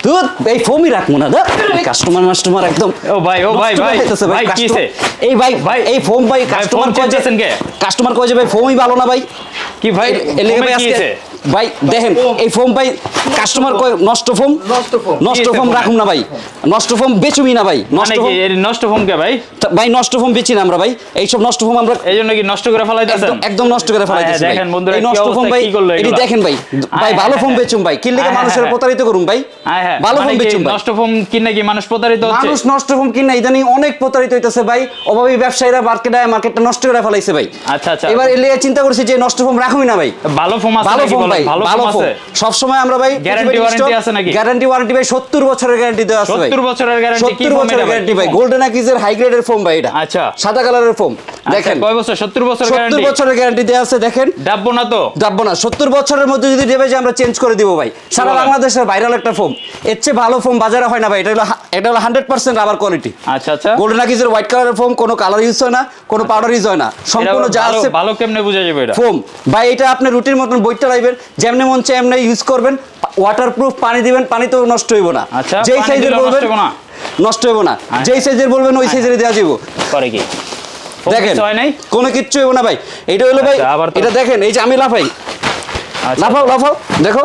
দুধ এই ফোমই রাখবো না কাস্টমার একদম ও ভাই ভাই কিছে এই ভাই এই ফোম ভাই কাস্টমার কয় যে ভাই ফোমই ভালো না ভাই কি ভাই এলে ভাই আজকে ভাই দেখেন এই ফোম ভাই কাস্টমার কয় নষ্ট ফোম রাখুন না ভাই নষ্ট ফোম বেচুমি না ভাই নষ্ট ফোম কে ভাই নষ্ট ফোম বেচি না আমরা ভাই এই সব নষ্ট ফোম আমরা এইজন্য কি নষ্ট করে ফেলাইতাছেন একদম নষ্ট করে ফেলাইতাছেন দেখেন বন্ধুরা এই নষ্ট ফোম ভাই এটি দেখেন ভাই ভালো ফোম বেচুম ভাই কিনলে মানুষের প্রতারিত করুম ভাই ভালো ফোম বেচুম ভাই নষ্ট ফোম কিনে কি মানুষ প্রতারিত হচ্ছে মানুষ নষ্ট ফোম কিনে ইদানিং অনেক প্রতারিত হইতাছে ভাই অভাবী ব্যবসায়ীরা মার্কেটটা নষ্ট করে ফেলাইছে ভাই আচ্ছা এবার এলে চিন্তা করছি যে নষ্ট ফোম রাখুই না ভাই ভালো ফোম আছে নাকি বলেন ভালো ফোম আছে সব সময় আমরা ভাই গ্যারান্টি ওয়ারেন্টি আছে নাকি গ্যারান্টি ওয়ারেন্টি ভাই 70 বছরের গ্যারান্টি দেওয়া আছে ভাই 70 বছরের গ্যারান্টি কি ফোম এটা গ্যারান্টি ভাই গোল্ডেন আকিজের হাই গ্রেডের ফোম ভাই এটা আচ্ছা সাদা কালারের ফোম দেখেন কয় বছর 70 বছরের গ্যারান্টি 70 বছরের গ্যারান্টি দেওয়া আছে দেখেন ডাববো না তো ডাববো না 70 বছরের মধ্যে যদি দেবে যে আমরা চেঞ্জ করে দিব ভাই সারা বাংলাদেশের ভাইরাল একটা ফোম এর চেয়ে ভালো ফোম বাজারে হয় না ভাই এটা হলো 100% রাবার কোয়ালিটি আচ্ছা গোল্ডেন আকিজের হোয়াইট কালারের ফোম কোনো কালার ইউজ হয় না কোনো পাউডার ইউজ হয় না সম্পূর্ণ যা আছে ভালো কেমনে বোঝা যাবে এটা ফোম ভাই এটা আপনি রুটির মতন বইটা রাখবেন যেমনি মন চায় এমনি ইউজ করবেন ওয়াটারপ্রুফ পানি দিবেন পানি তো নষ্ট হইব না যেই সাইজের বলবেন নষ্ট হইব না যেই সাইজের বলবেন ওই সাইজের দেওয়া যাবে করে কি দেখেন কোনো কিচ্ছু হইব না ভাই এটা হলো ভাই এটা দেখেন এই যে আমি লাফাই লাফাও দেখো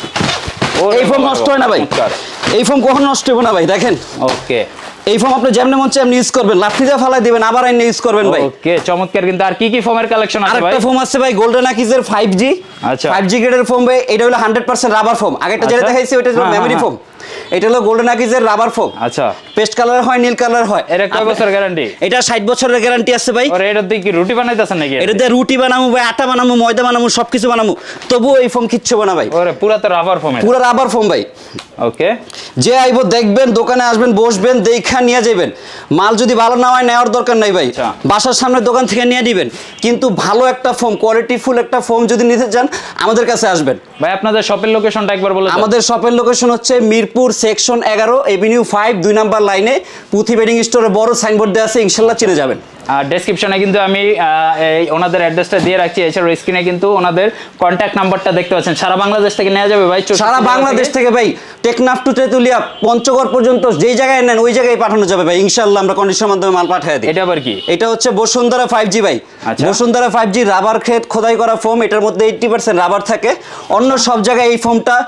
এই ফোম নষ্ট হয় না ভাই এই ফোম কখনো নষ্ট হইব না ভাই দেখেন ওকে এই ফোম আপনি যেমনি মন চায় এমনি ইউজ করবেন লাফি দিয়ে ফেলাই দিবেন আবার আইনে ইউজ করবেন ভাই ওকে চমৎকার কিন্তু আর কি ফোমের কালেকশন আছে ভাই আরেকটা ফোম আছে ভাই গোল্ডেন আকিজের 5G আচ্ছা 5G গ্রেডের ফোম ভাই এটা হলো 100% রাবার ফোম আগেটা যেটা দেখাইছি ওটা হলো মেমরি ফোম এটা হলো গোল্ডেন আকিজের রাবার ফোম আচ্ছা পেস্ট কালার হয় নীল কালার হয় এর কয় বছর গ্যারান্টি এটা 60 বছরের গ্যারান্টি আছে ভাই আর এটা দিয়ে কি রুটি বানাইতাছেন নাকি এটা দিয়ে রুটি বানামু ভাই আটা বানামু ময়দা বানামু সবকিছু বানামু তবু এই ফোম কিচ্ছু না ভাই ওরে পুরা তো রাবার ফোম পুরা রাবার ফোম ভাই ওকে যে আইবো দেখবেন দোকানে আসবেন বসবেন দেখা নিয়ে যাবেন মাল যদি ভালো না হয় নেওয়ার দরকার নাই ভাই বাসার সামনে দোকান থেকে নিয়ে দিবেন কিন্তু ভালো একটা ফোম কোয়ালিটি ফুল একটা ফোম যদি নিতে চান আমাদের কাছে আসবেন ভাই আপনাদের শপের লোকেশনটা একবার বলে দেন আমাদের শপের লোকেশন হচ্ছে মিরপুর সেকশন 11 এভিনিউ 5 2 নাম্বার লাইনে পুথি বেডিং স্টোরে বড় সাইনবোর্ড দেওয়া আছে ইনশাআল্লাহ চিনে যাবেন আর ডেসক্রিপশনে কিন্তু আমি ওনাদের অ্যাড্রেসটা দিয়ে রাখছি এছাড়াও স্ক্রিনে কিন্তু ওনাদের কন্ট্যাক্ট নাম্বারটা দেখতে পাচ্ছেন সারা বাংলাদেশ থেকে নেওয়া যাবে ভাই সারা বাংলাদেশ থেকে ভাই টেকনাফ টু তেতুলিয়া পঞ্চগড় পর্যন্ত যেই জায়গায় নেন ওই জায়গায় পাঠানো যাবে ভাই ইনশাআল্লাহ আমরা কন্ডিশনের মাধ্যমে মাল পাঠিয়ে দিই এটা আবার কি এটা হচ্ছে বসুন্ধরা 5G ভাই বসুন্ধরা 5G রাবার ক্ষেত খোদাই করা ফোম এটার মধ্যে 80% রাবার থাকে অন্য সব জায়গায় এই ফোমটা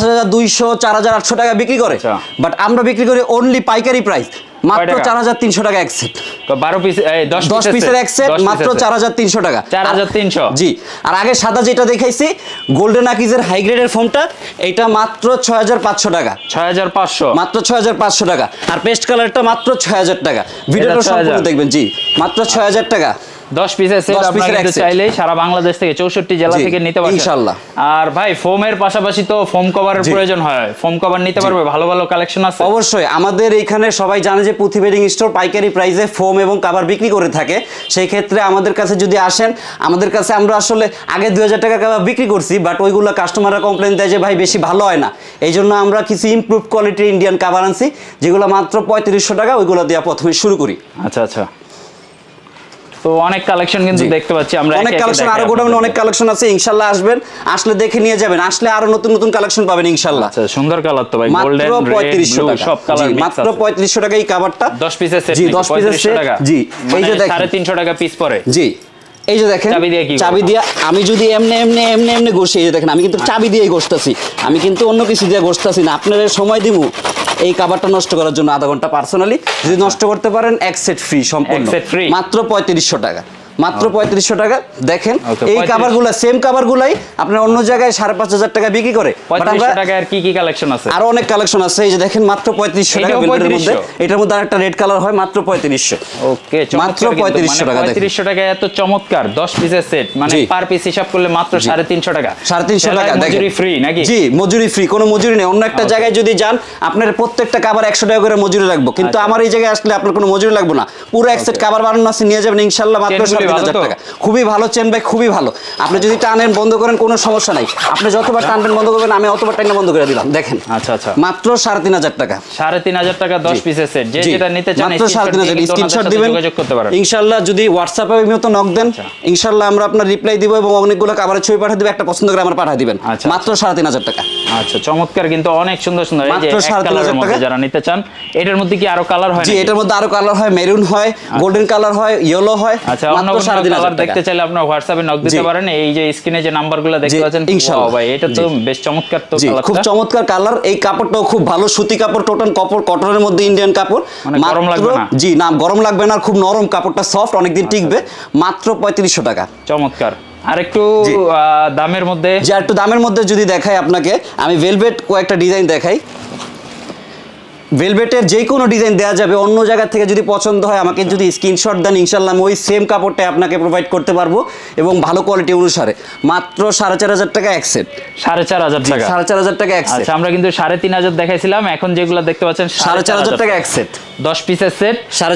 5200 4800 টাকা বিক্রি করে বাট আমরা বিক্রি করি অনলি পাইকারি প্রাইস মাত্র 4300 টাকা এক সেট 12 পিস 10 পিসের এক সেট মাত্র 4300 টাকা 4300 জি আর আগে সাদা যেটা দেখাইছি গোল্ডেন আকিজের হাই গ্রেডের ফোমটা এটা মাত্র 6500 টাকা 6500 মাত্র 6500 টাকা আর পেস্ট কালারটা মাত্র 6000 টাকা ভিডিওটা সম্পূর্ণ দেখবেন জি মাত্র 6000 টাকা 10 পিসের সেট আপনারা কিন্তু চাইলেই সারা বাংলাদেশ থেকে 64 জেলা থেকে নিতে পারবেন ইনশাআল্লাহ আর ভাই ফোমের পাশাপাশি তো ফোম কভারের প্রয়োজন হয় ফোম কভার নিতে পারবে ভালো ভালো কালেকশন আছে অবশ্যই আমাদের এখানে সবাই জানে যে পুথি বেডিং স্টোর পাইকারি প্রাইসে ফোম এবং কভার বিক্রি করে থাকে সেই ক্ষেত্রে আমাদের কাছে যদি আসেন আমাদের কাছে আমরা আসলে আগে 2000 টাকা কভার বিক্রি করছি বাট ওইগুলো কাস্টমাররা কমপ্লেইন দেয় যে ভাই বেশি ভালো হয় না এইজন্য আমরা কিছু ইমপ্রুভ কোয়ালিটির ইন্ডিয়ান কভার আনছি যেগুলো মাত্র 3500 টাকা ওইগুলো দিয়ে প্রথমে শুরু করি আচ্ছা আচ্ছা তো অনেক কালেকশন কিন্তু দেখতে পাচ্ছি আমরা অনেক কালেকশন আরো গোডাউনে অনেক কালেকশন আছে ইনশাআল্লাহ আসবেন আসলে দেখে নিয়ে যাবেন আসলে আরো নতুন নতুন কালেকশন পাবেন ইনশাআল্লাহ আচ্ছা সুন্দর কালার তো ভাই গোল্ডেন রেড ব্লু সব কালার মিক্স আছে মাত্র 3500 টাকা এই কভারটা 10 পিসের সেট জি 10 পিসের সেট জি এই যে দেখেন 350 টাকা পিস পড়ে জি এই যে দেখেন চাবি দিয়ে আমি যদি এমনি ঘষি এই যে দেখেন আমি কিন্তু চাবি দিয়েই ঘষতাছি আমি কিন্তু অন্য কিছু দিয়ে ঘষতাছি না আপনাদের সময় দিমু এই কভারটা নষ্ট করার জন্য আধা ঘন্টা পার্সোনালি যদি নষ্ট করতে পারেন এক সেট ফ্রি সম্পূর্ণ মাত্র 3500 টাকা মাত্র 3500 টাকা দেখেন এই কভারগুলো সেম কভারগুলাই আপনার অন্য জায়গায় 5500 টাকা বিক্রি করে 3500 টাকা আর কি কি কালেকশন আছে আর অনেক কালেকশন আছে এই যে দেখেন মাত্র 3500 টাকা বেল্টের মধ্যে এটার মধ্যে আরেকটা রেড কালার হয় মাত্র 3500 ওকে মাত্র 3500 টাকা 3500 টাকা এত চমৎকার 10 পিসের সেট মানে পার পিস হিসাব করলে মাত্র 350 টাকা 350 টাকা দেখেন মজুরি ফ্রি নাকি জি মজুরি ফ্রি কোনো মজুরি নেই অন্য একটা জায়গায় যদি যান আপনার প্রত্যেকটা কভার 100 টাকা করে মজুরি লাগবে কিন্তু আমার এই জায়গায় আসলে আপনার কোনো মজুরি লাগবে না পুরো এক সেট কভার বানানো আছে নিয়ে যাবেন ইনশাআল্লাহ মাত্র 3,500 টাকা। খুবই ভালো চেন ভাই, খুবই ভালো। আপনি যদি টানেন বন্ধ করেন কোনো সমস্যা নাই, আপনি যতবার টানবেন বন্ধ করবেন, আমি অতবার টাইনা বন্ধ করে দিলাম। দেখেন আচ্ছা আচ্ছা, মাত্র 3,500 টাকা। 3,500 টাকা 10 পিসের সেট। যে যেটা নিতে চান মাত্র 3,500 স্ক্রিনশট দিবেন, যোগাযোগ করতে পারেন ইনশাআল্লাহ। যদি হোয়াটসঅ্যাপে মতো নক দেন, ইনশাআল্লাহ আমরা আপনার রিপ্লাই দিব এবং অনেকগুলো কাভারের ছবি পাঠিয়ে দিব, একটা পছন্দ করে আমরা পাঠিয়ে দিবেন। মাত্র 3,500 টাকা। আচ্ছা, চমৎকার, কিন্তু অনেক সুন্দর সুন্দর। এই যে এক কালারের মধ্যে যারা নিতে চান, এটার মধ্যে কি আরো কালার হয়? জি, এটার মধ্যে আরো কালার হয়, মেরুন হয়, গোল্ডেন কালার হয়, ইয়েলো হয়। আচ্ছা, অন্য কোনো কালার দেখতে চাইলে আপনারা হোয়াটসঅ্যাপে নক দিতে পারেন। এই যে স্ক্রিনে যে নাম্বারগুলো দেখতে পাচ্ছেন, ওয়াও ভাই, এটা তো বেশ চমৎকার। তো কালারটা খুব চমৎকার কালার। এই কাপড়টাও খুব ভালো, সুতি কাপড়, টোটাল কাপড়, কটনের মধ্যে ইন্ডিয়ান কাপড়। মানে গরম লাগবে না? জি না, গরম লাগবে না, খুব নরম কাপড়টা, সফট, অনেকদিন টিকবে। মাত্র 3500 টাকা। চমৎকার। আর একটু দামের মধ্যে, যে একটু দামের মধ্যে যদি দেখাই আপনাকে, আমি ভেলভেট কয়েকটা ডিজাইন দেখাই। ভেলভেটের যে কোনো ডিজাইন দেওয়া যাবে, অন্য জায়গা থেকে যদি পছন্দ হয় আমাকে যদি স্ক্রিনশট দেন, ইনশাল্লাহ আমি ওই সেম কাপড়টা আপনাকে প্রোভাইড করতে পারবো এবং ভালো কোয়ালিটি অনুসারে। মাত্র 4,500 টাকা এক সেট। 4,500 টাকা? 4,500 টাকা এক সেট। আচ্ছা, আমরা কিন্তু 3,500 দেখাইছিলাম, এখন যেগুলো দেখতে পাচ্ছেন 4,500 টাকা এক সেট। 10 পিসের সেট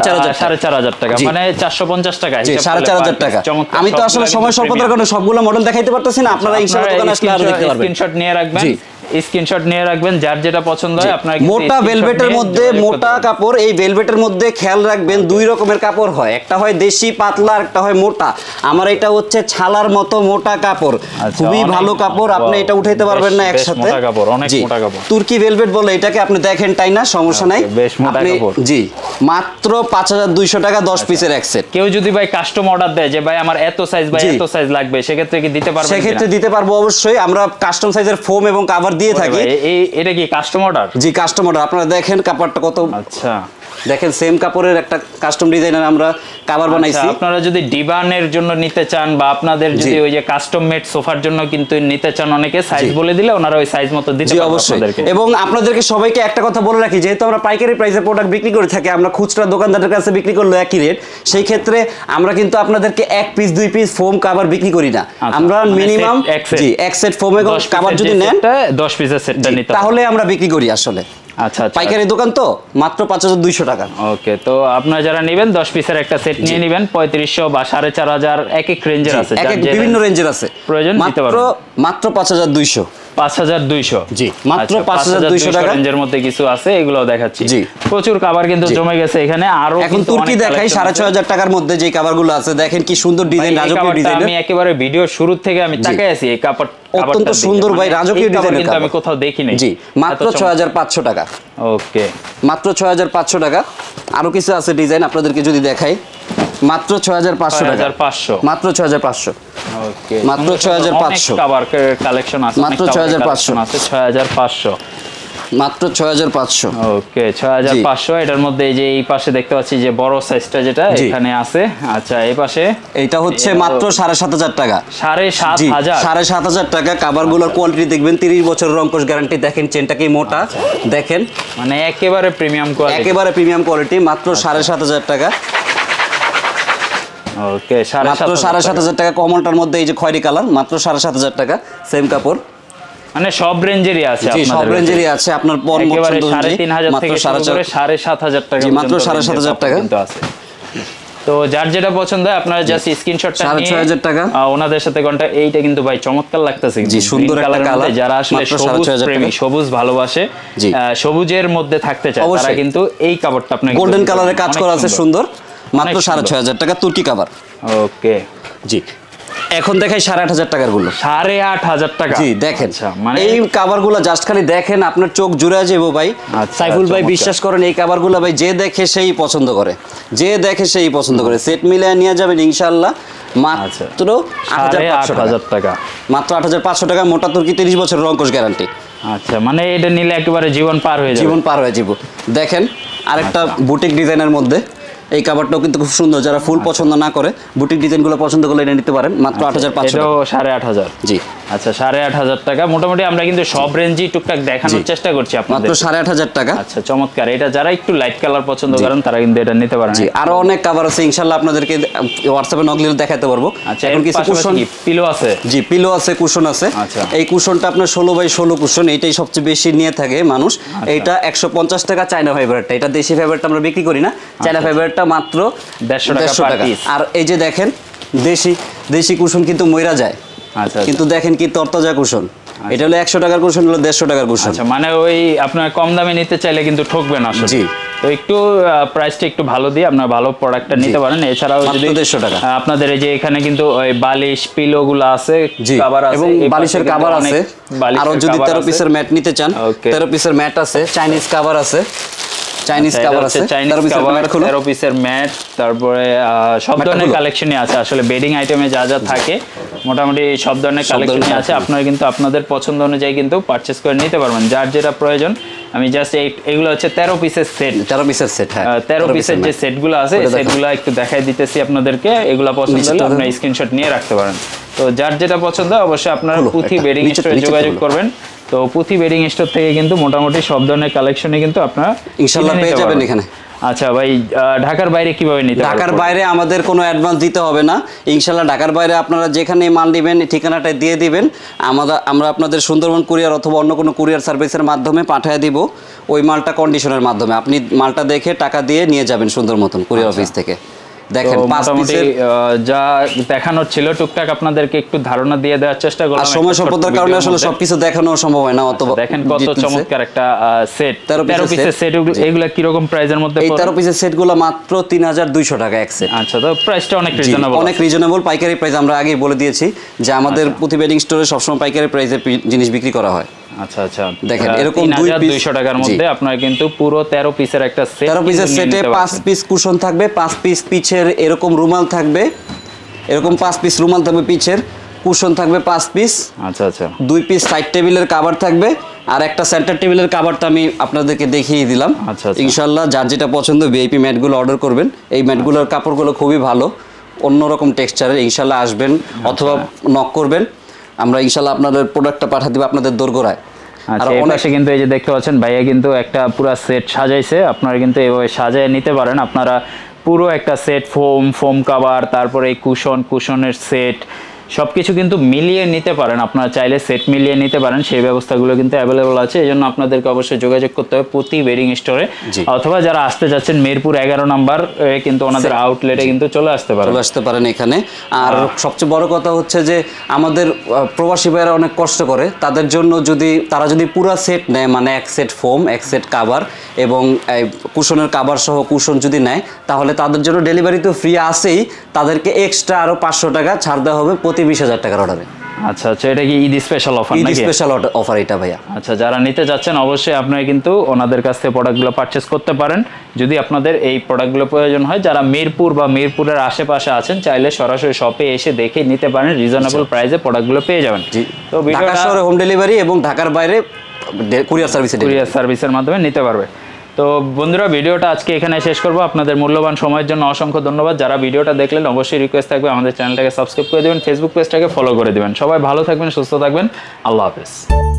4,500 টাকা, মানে 450 টাকা। 4,500 টাকা। আমি তো আসলে সময় স্বল্পতার কারণে সবগুলো মডেল দেখাইতে পারতেছি না, আপনারা ইনশাআল্লাহ দোকানে আসলে আরো দেখতে পারবেন। স্ক্রিনশট নিয়ে রাখবেন, স্ক্রিনশট নিয়ে রাখবেন, যার যেটা পছন্দ হয় আপনারা। মোটা ভেলভেটের মধ্যে মোটা কাপড়, এই ভেলভেটের মধ্যে খেয়াল রাখবেন দুই রকমের কাপড় হয়, একটা হয় দেশি পাতলা, একটা হয় মোটা। আমার এটা হচ্ছে ছালার মতো মোটা কাপড়, খুবই ভালো কাপড়, আপনি এটা উঠাইতে পারবেন না একসাথে। মোটা কাপড়, অনেক মোটা কাপড়, তুর্কি ভেলভেট বলে এটাকে, আপনি দেখেন তাই না, সমস্যা নাই। বেশ মোটা কাপড়। জি, মাত্র 5,200 টাকা 10 পিসের এক সেট। কেউ যদি ভাই কাস্টম অর্ডার দেয় যে ভাই আমার এত সাইজ, ভাই এত সাইজ লাগবে, সেক্ষেত্রে কি দিতে পারবেন? সেক্ষেত্রে দিতে পারবো অবশ্যই, আমরা কাস্টম সাইজের ফোম এবং কভার দিয়ে থাকি। এটা কি কাস্টম অর্ডার? জি, কাস্টম অর্ডার। আপনারা দেখেন কাপড়টা কত, আচ্ছা দেখেন সেম কাপড়ের একটা কাস্টম ডিজাইনের আমরা কভার বানাইছি। আপনারা যদি ডিভানের জন্য নিতে চান বা আপনাদের যদি ওই যে কাস্টম মেড সোফার জন্য কিন্তু নিতে চান, অনেকে সাইজ বলে দিলে ওনারা ওই সাইজ মতো দিতে পারবে আপনাদেরকে। এবং আপনাদেরকে সবাইকে একটা কথা বলে রাখি, যেহেতু আমরা পাইকারি প্রাইসে প্রোডাক্ট বিক্রি করে থাকি, আমরা খুচরা দোকানদারের কাছে বিক্রি করলে একই রেট, সেই ক্ষেত্রে আমরা কিন্তু আপনাদেরকে এক পিস দুই পিস ফোম কভার বিক্রি করি না, আমরা মিনিমাম এক সেট ফোম এবং কভার যদি নেন 10 পিসের সেটটা নিতে, তাহলে আমরা বিক্রি করি আসলে। আচ্ছা, পাইকারি দোকান তো মাত্র 5,200 টাকা। ওকে, তো আপনারা যারা নেবেন 10 পিসের একটা সেট নিয়ে নেবেন, 3500 বা 4,500 এক এক রেঞ্জের আছে, বিভিন্ন রেঞ্জের আছে, প্রয়োজন নিতে পারবেন। মাত্র 5,200। 5,200? জি, মাত্র 5,200 টাকা রেঞ্জের মধ্যে কিছু আছে, এগুলো দেখাচ্ছি। জি, প্রচুর কভার কিন্তু জমে গেছে এখানে। আরো এখন তুর্কি দেখাই 6,500 টাকার মধ্যে যে কভারগুলো আছে, দেখেন কি সুন্দর ডিজাইন, রাজকীয় ডিজাইন। আমি একেবারে ভিডিও শুরু থেকে আমি তাকাই আছি এই কাপড়, অত্যন্ত সুন্দর ভাই, রাজকীয় ডিজাইনের কিন্তু আমি কোথাও দেখি নাই। জি, মাত্র 6,500 টাকা। ওকে, মাত্র 6,500 টাকা। আরো কিছু আছে ডিজাইন আপনাদেরকে যদি দেখাই, মাত্র 6,500 টাকা। 6,500, মাত্র 6,500। ওকে, মাত্র 6,500 কভার কালেকশন আছে, মাত্র 6,500 আছে। 6,500, মাত্র 6,500। ওকে, 6,500। এটার মধ্যে এই যে এই পাশে দেখতে পাচ্ছি যে বড় সাইজটা যেটা এখানে আছে। আচ্ছা, এই পাশে এটা হচ্ছে মাত্র 7,500 টাকা। 7,500? 7,500 টাকা। কাভারগুলোর কোয়ালিটি দেখবেন, 30 বছরের রংকশ গ্যারান্টি। দেখেন চেনটা কি মোটা, দেখেন মানে একেবারে প্রিমিয়াম কোয়ালিটি, একেবারে প্রিমিয়াম কোয়ালিটি। মাত্র 7,500 টাকা। ওকে, মাত্র 7,500 টাকা। কমনটার মধ্যে এই যে খয়েরি কালার, মাত্র 7,500 টাকা। সেম কাপড়, মানে সব রেঞ্জেরই আছে, সব রেঞ্জেরই আছে। আপনার পছন্দ অনুযায়ী 3,500 থেকে শুরু করে 7,500 টাকা, মাত্র 7,500 টাকা কিন্তু আছে। তো যার যেটা পছন্দ হয় আপনারা জাস্ট স্ক্রিনশটটা নিয়ে 6,500 টাকা ওনাদের সাথে কন্টাক্ট। এইটা কিন্তু ভাই চমৎকার লাগতেছে, জি, সুন্দর একটা কালার। যারা আসলে সবুজ প্রেমী, সবুজ ভালোবাসে, সবুজের মধ্যে থাকতে চায়, তারা কিন্তু এই কাপড়টা আপনাকে, গোল্ডেন কালারে কাজ করা আছে, সুন্দর। মাত্র 6,500 টাকা তুর্কি কাভার। ওকে, জি। এখন দেখাই 8,500 টাকার গুলো। 8,500 টাকা? জি, দেখেন মানে এই কাভারগুলো জাস্ট খালি দেখেন, আপনার চোখ জুড়ে যাবে ভাই। সাইফুল ভাই বিশ্বাস করেন, এই কাভারগুলো ভাই যে দেখে সেই পছন্দ করে, যে দেখে সেই পছন্দ করে। সেট মিলিয়ে নিয়ে যাবেন ইনশাআল্লাহ মাত্র 8,500 টাকা। মাত্র 8,500 টাকা। মোটা তুর্কি, 30 বছরের রংকশ গ্যারান্টি। আচ্ছা, মানে এটা নিলে একেবারে জীবন পার হয়ে যাবে, জীবন পার হয়ে যাব। দেখেন আরেকটা বুটিক ডিজাইনের মধ্যে এই কাভারটাও কিন্তু খুব সুন্দর। যারা ফুল পছন্দ না করে, বুটিক ডিজাইনগুলো পছন্দ করলে এটা নিতে পারেন। মাত্র 8,500 টাকা। এটাও 8,500? জি। আচ্ছা, 8,500 টাকা। মোটামুটি আমরা কিন্তু সব রেঞ্জই টুকটাক দেখানোর চেষ্টা করছি আপনাদের। মাত্র 8,500 টাকা। আচ্ছা, চমৎকার। এটা যারা একটু লাইট কালার পছন্দ করেন তারা কিন্তু এটা নিতে পারেন। জি, আরো অনেক কাভার আছে, ইনশাআল্লাহ আপনাদেরকে হোয়াটসঅ্যাপে নক দিলে দেখাতে পারবো। আচ্ছা, এখন কিছু কুশন, পিলো আছে? জি, পিলো আছে, কুশন আছে। আচ্ছা, এই কুশনটা আপনার 16x16 কুশন, এটাই সবচেয়ে বেশি নিয়ে থাকে মানুষ। এইটা 150 টাকা। চায়না ফাইবারটা, এটা দেশি ফাইবারটা আমরা বিক্রি করি না। চায়না ফাইবারটা মাত্র 150 টাকা। আর এই যে দেখেন দেশি কুশন কিন্তু মইরা যায়। আচ্ছা, কিন্তু দেখেন কি তরতাজা কুশন, এটা হলো 100 টাকার কুশন, হলো 150 টাকার কুশন। আচ্ছা, মানে ওই আপনার কম দামে নিতে চাইলে কিন্তু ঠকবেন আসলে। জি, তো একটু প্রাইসটা একটু ভালো দিয়ে আপনার ভালো প্রোডাক্টটা নিতে পারেন। এছাড়াও যদি 150 টাকা আপনাদের এই যে এখানে কিন্তু ওই বালিশ পিলো গুলো আছে, কভার আছে, এবং বালিশের কভার আছে। আর যদি 13 পিসের ম্যাট নিতে চান, 13 পিসের ম্যাট আছে, চাইনিজ কভার আছে, চাইনিজ কভার আছে, 13 পিসের ম্যাট, তারপরে সব ধরনের কালেকশনই আছে। আসলে বেডিং আইটেমে যা যা থাকে মোটামুটি সব ধরনের কালেকশনই আছে। আপনারা কিন্তু আপনাদের পছন্দ অনুযায়ী কিন্তু পারচেজ করে নিতে পারবেন, যার যেটা প্রয়োজন। আমি জাস্ট এগুলো হচ্ছে 13 পিসের সেট, 13 পিসের সেট। হ্যাঁ, 13 পিসের যে সেটগুলো আছে সেটগুলো একটু দেখাই দিতেছি আপনাদেরকে। এগুলো পছন্দ হলে আপনারা স্ক্রিনশট নিয়ে রাখতে পারেন। তো যার যেটা পছন্দ অবশ্যই আপনারা পুঁথি বেডিং স্টোরে যোগাযোগ করবেন। তো পুঁথি বেডিং স্টোর থেকে কিন্তু মোটামুটি সব ধরনের কালেকশনই কিন্তু আপনারা ইনশাআল্লাহ পেয়ে যাবেন এখানে। আচ্ছা ভাই, ঢাকার বাইরে কিভাবে নিতে পারবেন? ঢাকার বাইরে আমাদের কোনো অ্যাডভান্স দিতে হবে না ইনশাআল্লাহ। ঢাকার বাইরে আপনারা যেখানে মাল নেবেন ঠিকানাটা দিয়ে দিবেন, আমরা আপনাদের সুন্দরবন কুরিয়ার অথবা অন্য কোনো কুরিয়ার সার্ভিসের মাধ্যমে পাঠিয়ে দিব ওই মালটা কন্ডিশনের মাধ্যমে। আপনি মালটা দেখে টাকা দিয়ে নিয়ে যাবেন সুন্দর মতন কুরিয়ার অফিস থেকে। দেখেন মোটামুটি যা দেখানোর ছিল টুকটাক আপনাদেরকে একটু ধারণা দিয়ে দেওয়ার চেষ্টা করলাম। আর সময় স্বল্পতার কারণে আসলে সবকিছু দেখানো সম্ভব হয় না। অথবা দেখেন কত চমৎকার একটা সেট, 13 পিসের সেট। এগুলা কি রকম প্রাইসের মধ্যে? এই 13 পিসের সেটগুলো মাত্র 3200 টাকা এক সেট। আচ্ছা, তো প্রাইসটা অনেক রিজনেবল, অনেক রিজনেবল। পাইকারি প্রাইস আমরা আগেই বলে দিয়েছি যে আমাদের পুঁথি বেডিং স্টোরে সবসময় পাইকারি প্রাইসে জিনিস বিক্রি করা হয়। আচ্ছা আচ্ছা, দেখেন এরকম 2200 টাকার মধ্যে আপনারা কিন্তু পুরো 13 পিসের একটা সেট, 13 পিসের সেটে 5 পিস কুশন থাকবে, 5 পিস পিছের এরকম রুমাল থাকবে, এরকম 5 পিস রুমাল থাকবে পিছের, কুশন থাকবে 5 পিস। আচ্ছা আচ্ছা, 2 পিস সাইড টেবিলের কভার থাকবে, আর একটা সেন্টার টেবিলের কভারটা আমি আপনাদেরকে দেখিয়ে দিলাম। আচ্ছা, ইনশাআল্লাহ যার যেটা পছন্দ ভিআইপি ম্যাটগুলো অর্ডার করবেন। এই ম্যাটগুলোর কাপড়গুলো খুবই ভালো, অন্যরকম টেক্সচারের। ইনশাআল্লাহ আসবেন অথবা নক করবেন, আমরা ইনশাআল্লাহ আপনাদের প্রোডাক্টটা পাঠিয়ে দিব আপনাদের দোরগোড়ায়। আর অনেকে কিন্তু এই যে দেখতে পাচ্ছেন ভাইয়া কিন্তু একটা পুরো সেট সাজাইছে, আপনারা কিন্তু এইভাবে সাজায় নিতে পারেন। আপনারা পুরো একটা সেট, ফোম কভার, তারপরে এই কুশনের সেট সবকিছু কিন্তু মিলিয়ে নিতে পারেন। আপনারা চাইলে সেট মিলিয়ে নিতে পারেন, সেই ব্যবস্থাগুলো কিন্তু অ্যাভেলেবল আছে। এই জন্য আপনাদেরকে অবশ্যই যোগাযোগ করতে হবে পুঁথি বেডিং স্টোরে, অথবা যারা আসতে যাচ্ছেন মিরপুর 11 নম্বর কিন্তু ওনাদের আউটলেটে কিন্তু চলে আসতে পারেন এখানে। আর সবচেয়ে বড় কথা হচ্ছে যে আমাদের প্রবাসী ভাইয়েরা অনেক কষ্ট করে, তাদের জন্য তারা যদি পুরো সেট নেয়, মানে এক সেট ফোম, এক সেট কভার এবং কুশনের কভার সহ কুশন যদি নেয়, তাহলে তাদের জন্য ডেলিভারি তো ফ্রি আছেই, তাদেরকে এক্সট্রা আরো 500 টাকা ছাড় দেওয়া হবে প্রতি 20,000 টাকার অর্ডারে। আচ্ছা আচ্ছা, এটা কি ঈদ স্পেশাল অফার নাকি? ঈদ স্পেশাল অফার এটা ভাইয়া। আচ্ছা, যারা নিতে যাচ্ছেন অবশ্যই আপনারা কিন্তু ওনাদের কাছ থেকে প্রোডাক্টগুলো পারচেজ করতে পারেন যদি আপনাদের এই প্রোডাক্টগুলো প্রয়োজন হয়। যারা মিরপুর বা মিরপুরের আশেপাশে আছেন চাইলে সরাসরি শপে এসে দেখে নিতে পারেন, রিজনেবল প্রাইসে প্রোডাক্টগুলো পেয়ে যাবেন। তো ঢাকা শহরে হোম ডেলিভারি এবং ঢাকার বাইরে কুরিয়ার সার্ভিসের মাধ্যমে নিতে পারবে। তো বন্ধুরা, ভিডিওটা আজকে এখানে শেষ করবো। আপনাদের মূল্যবান সময়ের জন্য অসংখ্য ধন্যবাদ। যারা ভিডিওটা দেখলেন অবশ্যই রিকোয়েস্ট থাকবে আমাদের চ্যানেলটাকে সাবস্ক্রাইব করে দেবেন, ফেসবুক পেজটাকে ফলো করে দেবেন। সবাই ভালো থাকবেন, সুস্থ থাকবেন, আল্লাহ হাফেজ।